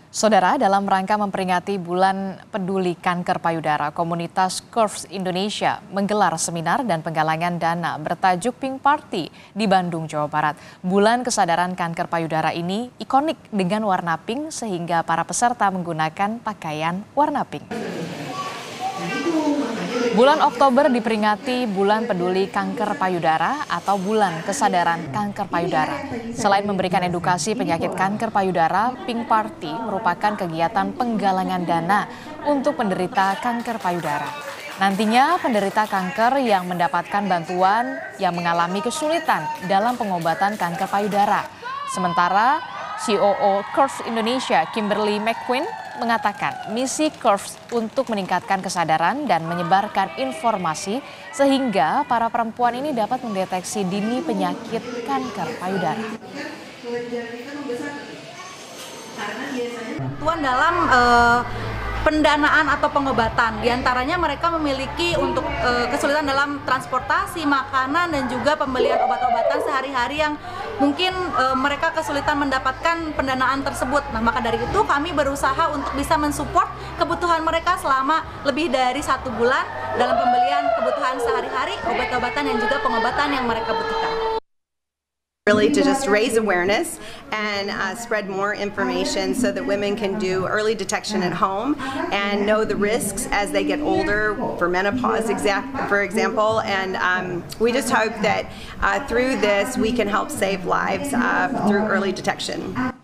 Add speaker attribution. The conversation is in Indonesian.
Speaker 1: Saudara, dalam rangka memperingati Bulan Peduli Kanker Payudara, komunitas Curves Indonesia menggelar seminar dan penggalangan dana bertajuk Pink Party di Bandung, Jawa Barat. Bulan kesadaran kanker payudara ini ikonik dengan warna pink sehingga para peserta menggunakan pakaian warna pink. Bulan Oktober diperingati Bulan Peduli Kanker Payudara atau Bulan Kesadaran Kanker Payudara. Selain memberikan edukasi penyakit kanker payudara, Pink Party merupakan kegiatan penggalangan dana untuk penderita kanker payudara. Nantinya penderita kanker yang mendapatkan bantuan yang mengalami kesulitan dalam pengobatan kanker payudara. Sementara COO Curves Indonesia, Kimberly McQueen, mengatakan misi Curves untuk meningkatkan kesadaran dan menyebarkan informasi sehingga para perempuan ini dapat mendeteksi dini penyakit kanker payudara.
Speaker 2: Tuan dalam pendanaan atau pengobatan, diantaranya mereka memiliki untuk kesulitan dalam transportasi, makanan, dan juga pembelian obat-obatan sehari-hari yang mungkin mereka kesulitan mendapatkan pendanaan tersebut. Nah, maka dari itu kami berusaha untuk bisa mensupport kebutuhan mereka selama lebih dari 1 bulan dalam pembelian kebutuhan sehari-hari, obat-obatan, dan juga pengobatan yang mereka butuhkan.
Speaker 3: Really to just raise awareness and spread more information so that women can do early detection at home and know the risks as they get older for menopause, for example. And we just hope that through this we can help save lives through early detection.